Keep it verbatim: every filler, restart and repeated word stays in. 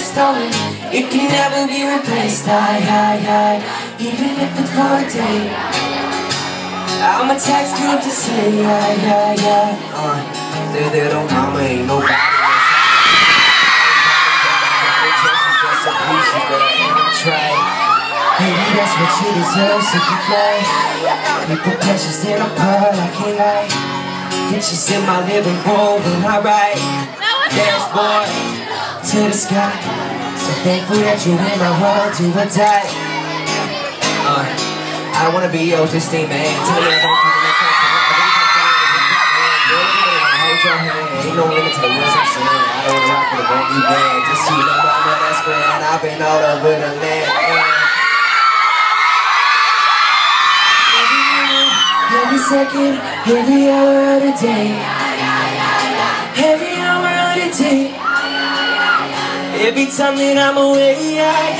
stolen. It can never be replaced. I, I, I, even if it's for a day. I'ma text you to say, yeah, yeah, yeah. Uh, their little mama ain't nobody else. Just a piece of it, try. Maybe that's what you deserve, so you play. People precious in a pearl, I can't lie. Pictures in my living room when I write. Dashboard to the sky. So thankful that you in my world, do or die. Uh, I don't wanna be your distant man. Tell me I don't do that. Hold your hand, ain't no limit to the words I'm saying. I don't rock with a brand new band. Just so you know, mama, that's grand. I've been all over the land. Every second, every hour of the day. Every hour of the day. Every time that I'm away, I